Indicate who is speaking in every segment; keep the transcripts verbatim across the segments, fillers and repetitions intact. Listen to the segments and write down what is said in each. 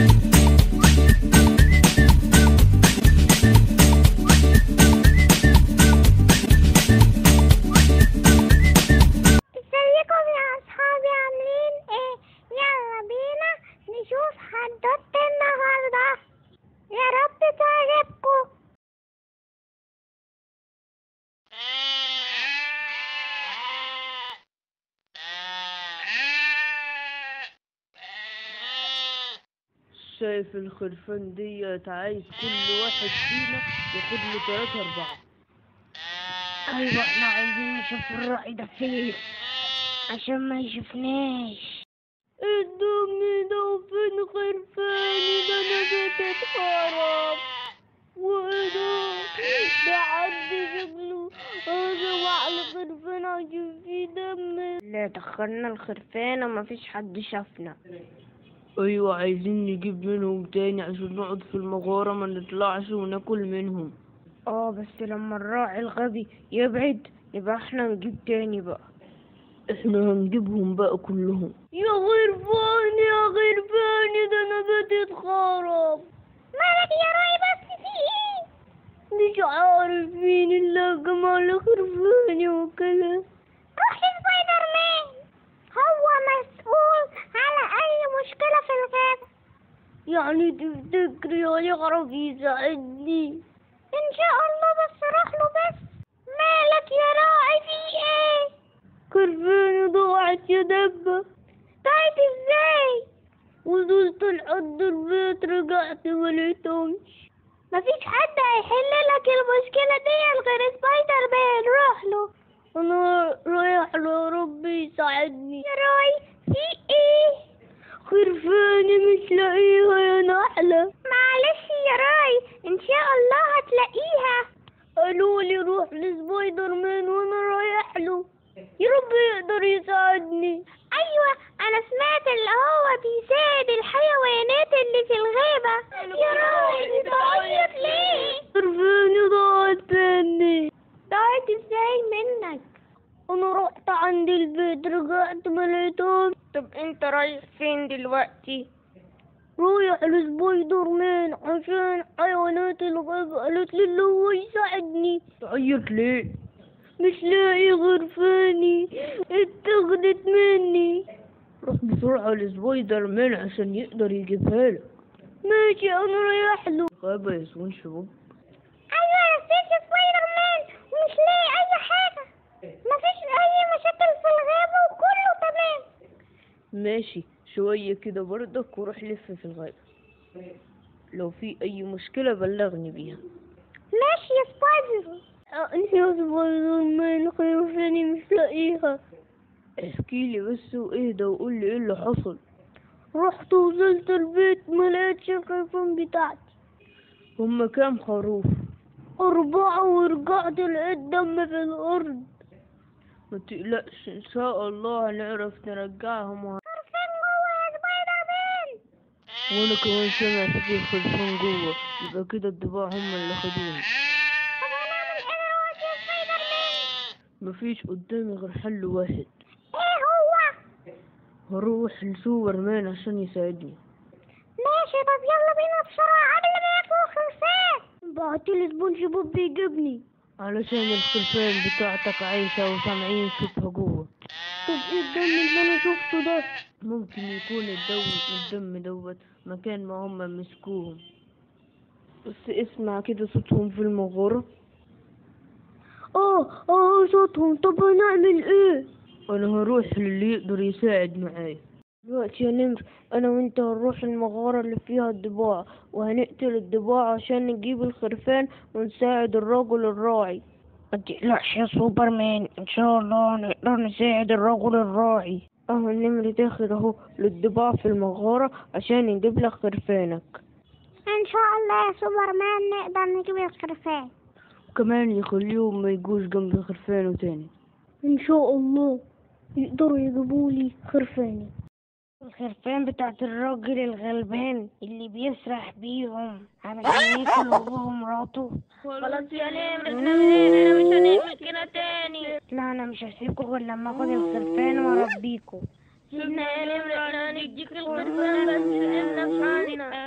Speaker 1: ازيكم يا اصحابي عاملين ايه؟ يلا بينا نشوف حدوتة النهارده، يا رب تعجبكم.
Speaker 2: شايف الخرفان ديت؟ عايز كل واحد فينا ياخد له تلاتة أربعة.
Speaker 3: ايوه احنا عايزين نشوف الراعي ده فين عشان ما يشوفناش.
Speaker 2: الدم ده فين خرفاني ده؟ أنا بتتخرب وإيده ده حد شكله روح لخرفان عشان فيه دم.
Speaker 3: لا دخلنا الخرفان ومفيش حد شافنا.
Speaker 2: أيوة عايزين نجيب منهم تاني عشان نقعد في المغارة ما نطلعش وناكل منهم.
Speaker 3: اه بس لما الراعي الغبي يبعد يبقى احنا نجيب تاني بقى.
Speaker 2: احنا هنجيبهم بقى كلهم.
Speaker 1: يا غرفان يا غرفان ده انا بتتخرب. مالك يا راي بس في ايه؟
Speaker 2: مش عارف مين اللي جمال خرفاني وكده.
Speaker 1: روح لسبايدر مان، هو مسؤول على اي مشكلة في الغابة.
Speaker 2: يعني تفتكري هيعرف يساعدني؟
Speaker 1: ان شاء الله، بس روح له بس. مالك يا راعي في ايه؟
Speaker 2: خرفاني ضاعت يا دبة.
Speaker 1: ضاعت ازاي؟
Speaker 2: وصلت لحد البيت رجعت ملقيتهمش.
Speaker 1: مفيش حد هيحل لك المشكلة دي غير سبايدر مان، روح له.
Speaker 2: انا رايح له، ربي يساعدني.
Speaker 1: يا راي في ايه؟
Speaker 2: خرفاني مش لاقيها يا نحلة.
Speaker 1: معلش يا راي، ان شاء الله هتلاقيها.
Speaker 2: قالولي روح لسبايدر مان وانا رايح له، يا رب يقدر يساعدني.
Speaker 1: ايوه انا سمعت اللي هو بيساعد الحيوانات اللي في الغابة. يا راي بتعيط ليه؟
Speaker 2: خرفاني ضاعت مني.
Speaker 1: ضاعت ازاي منك؟
Speaker 2: انا رحت عند البيت رجعت ملقيتهمش.
Speaker 3: طب انت رايح فين دلوقتي؟
Speaker 2: رايح لسبايدر مان عشان حيوانات الغابة قالت لي اللي هو يساعدني. تعيط ليه؟ مش لاقي خرفاني، اتاخدت مني. روح بسرعة لسبايدر مان عشان يقدر يجيبها لك. ماشي انا رايح له. غابة يا سبونج بوب.
Speaker 1: ايوه انا نسيت سبايدر مان ومش لاقي اي حاجة، مفيش اي مشاكل في الغابة وكله تمام.
Speaker 2: ماشي شوية كده برضك وروح لف في الغابة، لو في اي مشكلة بلغني بيها.
Speaker 1: ماشي يا سبايدر.
Speaker 2: انت يا سبايدر مان خرفاني مش لاقيها. احكيلي بس واهدى وقولي ايه اللي حصل. رحت وصلت البيت ملقتش الخرفان بتاعتي. هما كام خروف؟ أربعة، ورجعت لقيت دم في الأرض. ما تقلقش إن شاء الله هنعرف نرجعهم.
Speaker 1: خرفان جوه يا سبايدر مان.
Speaker 2: وأنا كمان سمعت في خرفان جوه، يبقى كده الضباع هما اللي خدوني.
Speaker 1: طب هنعمل ايه دلوقتي يا سبايدر مان؟
Speaker 2: مفيش قدامي غير حل واحد.
Speaker 1: ايه هو؟
Speaker 2: هروح لسوبر مان عشان يساعدني.
Speaker 1: ماشي طب يلا بينا بسرعة قبل ما ياكلوا الخرفان.
Speaker 2: بعتلي سبونج بوب بيجيبني علشان الخرفان بتاعتك عايشة وسامعين صوتها جوه. طب ايه الدم اللي انا شفته ده؟ ممكن يكون الدو الدم دوت مكان ما هم مسكوهم، بس اسمع كده صوتهم في المغارة. اه اه صوتهم. طب هنعمل ايه؟ انا هروح للي يقدر يساعد معايا. دلوقتي يا نمر انا وانت هنروح المغارة اللي فيها الضباع وهنقتل الضباع عشان نجيب الخرفان ونساعد الرجل الراعي.
Speaker 3: ما تقلقش يا سوبر مان، ان شاء الله نقدر نساعد الرجل الراعي.
Speaker 2: اهو النمر داخل اهو للضباع في المغارة عشان يجيب لك خرفانك.
Speaker 1: ان شاء الله يا سوبر مان نقدر نجيب الخرفان،
Speaker 2: وكمان يخليهم ما يجوش جنب خرفانه تاني.
Speaker 3: ان شاء الله يقدروا يجيبولي خرفاني. الخرفان بتاعت الراجل الغلبان اللي بيسرح بيهم علشان ياكل هو ومراته.
Speaker 1: خلاص يا نمر احنا من هنا، انا مش هنعمل كده تاني.
Speaker 3: لا انا مش هسيبكم غير لما اخد الخرفان واربيكم.
Speaker 1: سيبنا يا نمر احنا هنديك الخرفان بس سيبنا في حالنا.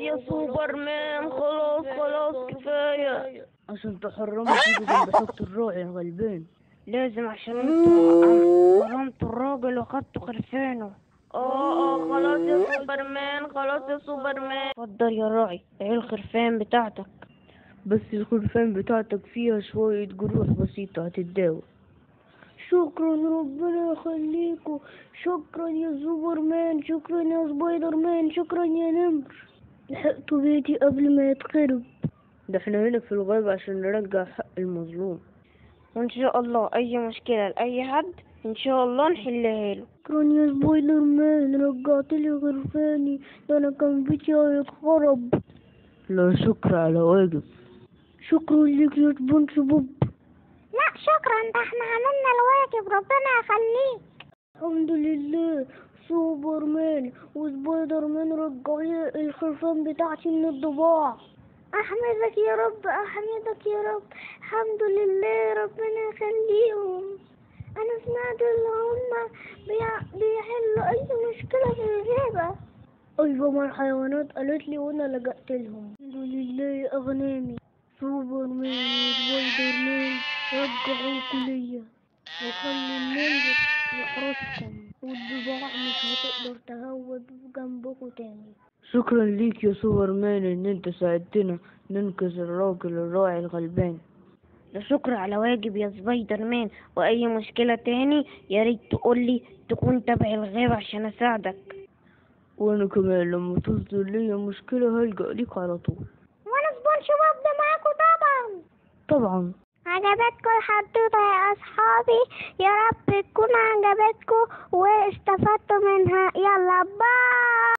Speaker 2: يا سوبرمان، خلاص خلاص كفاية. عشان تحرموا تيجوا جنب حوض الراعي الغلبان.
Speaker 3: لازم عشان انتوا عم- ظلمتوا الراجل وخدتوا خرفانه.
Speaker 2: اه اه خلاص يا سوبرمان، خلاص يا سوبرمان.
Speaker 3: اتفضل يا راعي، ايه الخرفان بتاعتك؟
Speaker 2: بس الخرفان بتاعتك فيها شوية جروح بسيطة هتتداوى.
Speaker 3: شكرا، ربنا يخليكوا. شكرا يا سوبرمان، شكرا يا سبايدر مان، شكرا يا نمر. لحقتوا بيتي قبل ما يتخرب.
Speaker 2: ده احنا هنا في الغابة عشان نرجع حق المظلوم.
Speaker 3: وان شاء الله اي مشكلة لاي حد ان شاء الله نحلها له.
Speaker 2: شكرا يا سبايدر مان، رجعت لي غرفاني، ده انا كان بيتي هيتخرب. لا شكر على واجب.
Speaker 3: شكرا لك يا سبونج بوب.
Speaker 1: لا شكرا، ده احنا عملنا الواجب، ربنا يخليك.
Speaker 3: الحمد لله. سوبرمان وسبايدر مان رجعوا لي الخرفان بتاعتي من الضباع.
Speaker 1: احمدك يا رب، احمدك يا رب، الحمد لله، ربنا يخليهم. انا سمعت ان هم بيع- بيحلوا اي مشكلة في الغابة.
Speaker 3: ايوه، ما الحيوانات قالت لي وانا لجأت لهم. الحمد لله يا اغنامي. سوبرمان وسبايدر مان رجعوكوا ليا، وخلوا النمر يحرسكم، والضباع مش هتقدر تهوب جنبكوا تاني.
Speaker 2: شكرا ليك يا سوبرمان ان انت ساعدتنا ننقذ الراجل الراعي الغلبان.
Speaker 3: لا شكر على واجب يا سبايدر مان، واي مشكلة تاني يا ريت تقولي تكون تبع الغابة عشان اساعدك.
Speaker 2: وانا كمان لما تصدر لي مشكلة هلجأ ليك على طول.
Speaker 1: وانا سبونج بوب ده معاكم طبعا.
Speaker 2: طبعا.
Speaker 1: عجبتكم الحدوتة يا أصحابي؟ يا رب تكون عجبتكم واستفدتوا منها. يلا باي.